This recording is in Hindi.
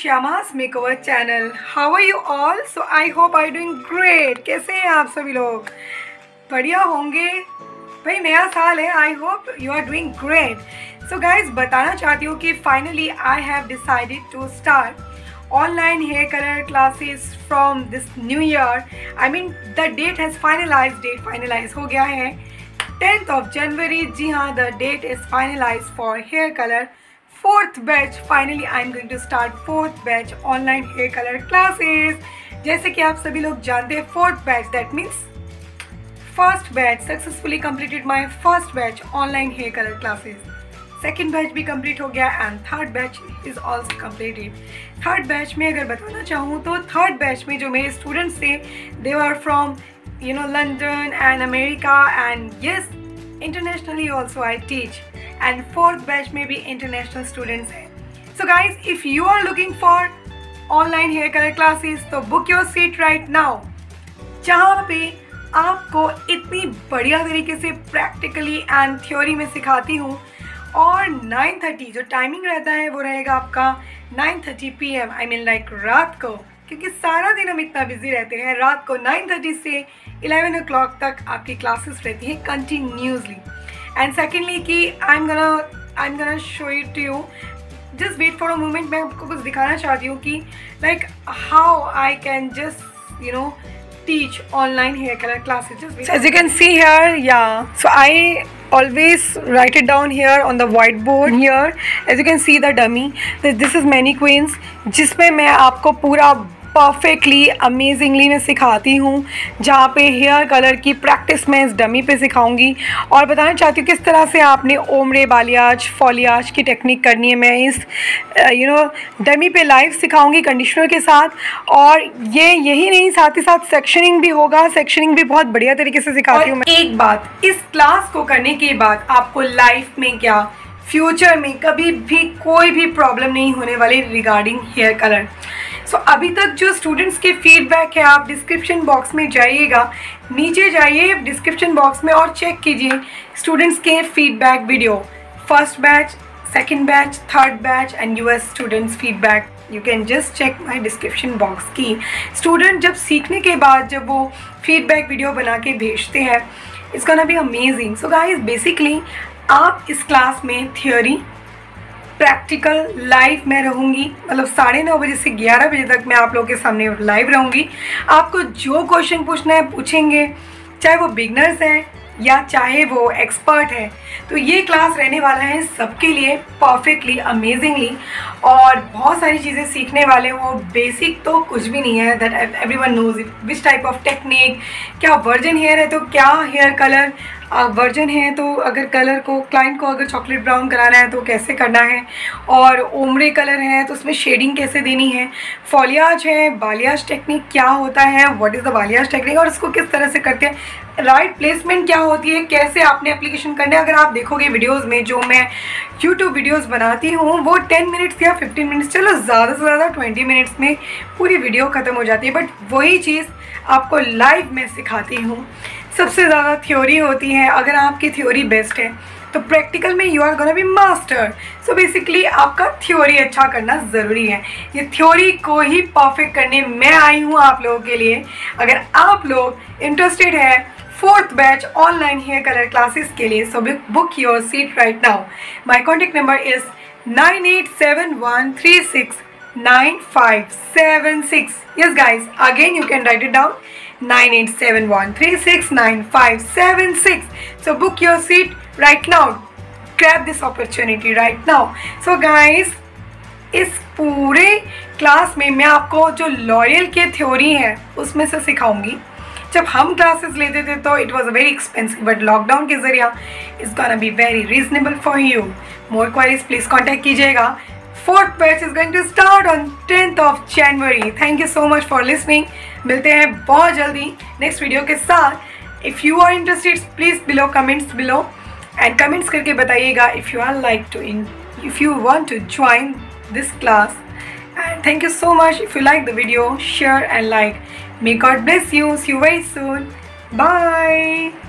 श्यामास makeover channel. How are you all? So I hope I doing great. कैसे हैं आप सभी लोग? बढ़िया होंगे भाई, नया साल है। I hope you are doing great. So guys, बताना चाहती हूँ कि finally I have decided to start online hair colour classes from this new year. I mean the date has date finalise हो गया है 10th of January। जी हाँ, the date is finalise for hair colour 4th batch. Finally I am going to start 4th batch online hair colour classes. जैसे कि आप सभी लोग जानते हैं, 4th batch that means first batch successfully completed my first batch online hair colour classes. Second batch भी कंप्लीट हो गया and third batch is also completed. Third batch में अगर बताना चाहूँ तो थर्ड बैच में जो मेरे स्टूडेंट्स थे, they are from London and America, and yes, internationally also I teach, and fourth batch में भी international students हैं। So guys, if you are looking for online hair color classes, तो book your seat right now, जहाँ पे आपको इतनी बढ़िया तरीके से प्रैक्टिकली एंड थ्योरी में सिखाती हूँ। और 9:30 जो टाइमिंग रहता है वो रहेगा आपका 9:30 PM, आई मीन लाइक रात को, क्योंकि सारा दिन हम इतना बिजी रहते हैं। रात को 9:30 से 11 o'clock तक आपकी क्लासेस रहती हैं कंटिन्यूसली। एंड सेकेंडली कि I am gonna show it to you, just wait for a moment. मैं आपको कुछ दिखाना चाहती हूँ कि like how I can just teach online hair color classes. So as you can see here, yeah, so I always write it down here on the whiteboard here. As you can see the dummy, this is Mannequins, जिसमें मैं आपको पूरा परफेक्टली अमेजिंगली मैं सिखाती हूँ, जहाँ पे हेयर कलर की प्रैक्टिस मैं इस डमी पे सिखाऊंगी। और बताना चाहती हूँ किस तरह से आपने ओमरे, बालियाज, फॉलियाज की टेक्निक करनी है। मैं इस डमी पे लाइव सिखाऊंगी कंडीशनर के साथ। और यही नहीं, साथ ही साथ सेक्शनिंग भी होगा। सेक्शनिंग भी बहुत बढ़िया तरीके से सिखाती हूँ। एक बात, इस क्लास को करने के बाद आपको लाइफ में क्या, फ्यूचर में कभी भी कोई भी प्रॉब्लम नहीं होने वाली रिगार्डिंग हेयर कलर। सो अभी तक जो स्टूडेंट्स के फीडबैक है, आप डिस्क्रिप्शन बॉक्स में जाइएगा, नीचे जाइए डिस्क्रिप्शन बॉक्स में और चेक कीजिए स्टूडेंट्स के feedback video, first batch, second batch, third batch and US students feedback. You can just check my description box की स्टूडेंट जब सीखने के बाद जब वो फीडबैक वीडियो बना के भेजते हैं, it's gonna be amazing. So guys, basically आप इस क्लास में थियोरी, प्रैक्टिकल लाइव में रहूँगी, मतलब 9:30 बजे से 11 बजे तक मैं आप लोगों के सामने लाइव रहूँगी। आपको जो क्वेश्चन पूछना है पूछेंगे, चाहे वो बिगनर्स हैं या चाहे वो एक्सपर्ट है। तो ये क्लास रहने वाला है सबके लिए परफेक्टली अमेजिंगली, और बहुत सारी चीज़ें सीखने वाले हो। बेसिक तो कुछ भी नहीं है, that everyone knows it, which type of technique, क्या वर्जन हेयर है तो क्या हेयर कलर वर्जन है, तो अगर कलर को क्लाइंट को अगर चॉकलेट ब्राउन कराना है तो कैसे करना है, और ओमरे कलर है तो उसमें शेडिंग कैसे देनी है, फॉलियाज है, बालियाज टेक्निक क्या होता है, what is the balayage technique और इसको किस तरह से करते हैं, राइट प्लेसमेंट क्या होती है, कैसे आपने एप्लीकेशन करना है। अगर आप देखोगे वीडियोस में जो मैं यूट्यूब वीडियोस बनाती हूँ, वो 10 मिनट्स या 15 मिनट्स, चलो ज़्यादा से ज़्यादा 20 मिनट्स में पूरी वीडियो ख़त्म हो जाती है, बट वही चीज़ आपको लाइव में सिखाती हूँ। सबसे ज़्यादा थ्योरी होती है। अगर आपकी थ्योरी बेस्ट है तो प्रैक्टिकल में you are gonna be master. So basically आपका थ्योरी अच्छा करना ज़रूरी है। ये थ्योरी को ही परफेक्ट करने मैं आई हूँ आप लोगों के लिए। अगर आप लोग इंटरेस्टेड है 4th batch online hair colour classes के लिए, so book your seat right now. My contact number is 9871369576। Yes guys, again you can write it down, 9871369576। So book your seat right now, grab this opportunity right now। So guys, इस पूरे क्लास में मैं आपको जो लॉयल के थ्योरी है उसमें से सिखाऊंगी। जब हम क्लासेस लेते थे तो it was very expensive, but lockdown के जरिए it's gonna be very reasonable for you. More queries please contact कीजिएगा। 4th batch is going to start on 10th of January। Thank you so much for listening. मिलते हैं बहुत जल्दी नेक्स्ट वीडियो के साथ। If you are interested please below comments below, and comments करके बताइएगा if you are like to if you want to join this class. And thank you so much. If you like the video, share and like. May God bless you. See you very soon. Bye.